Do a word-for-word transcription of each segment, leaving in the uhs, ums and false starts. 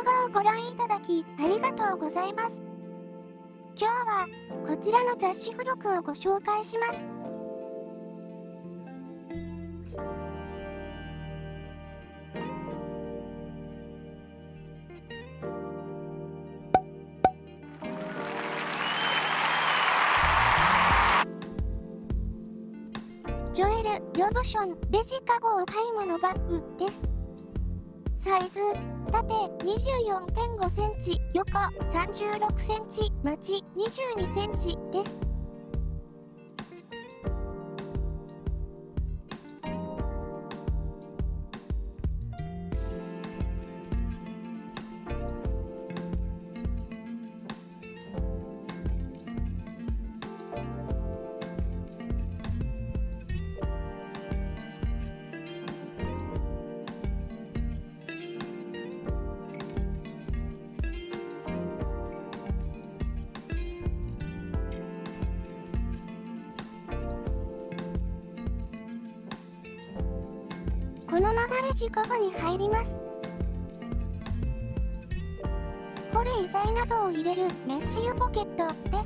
画をご覧いただきありがとうございます。今日はこちらの雑誌付録をご紹介します。ジョエル・ロブションレジカゴお買い物バッグです。サイズ、縦 にじゅうよんてんごセンチ、横さんじゅうろくセンチ、まちにじゅうにセンチです。このままレジカゴに入ります。保冷剤などを入れるメッシュポケットです。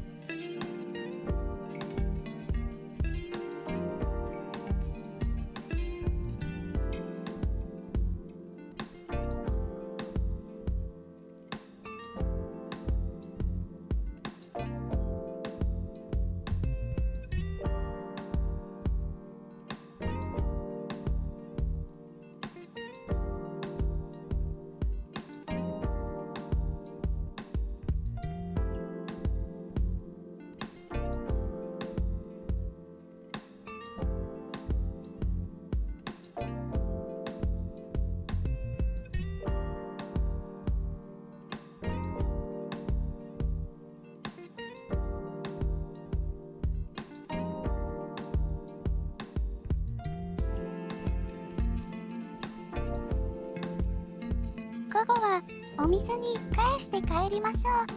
カゴはお店に返して帰りましょう。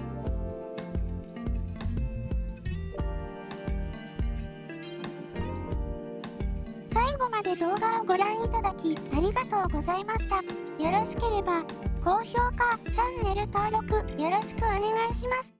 最後まで動画をご覧いただきありがとうございました。よろしければ高評価、チャンネル登録よろしくお願いします。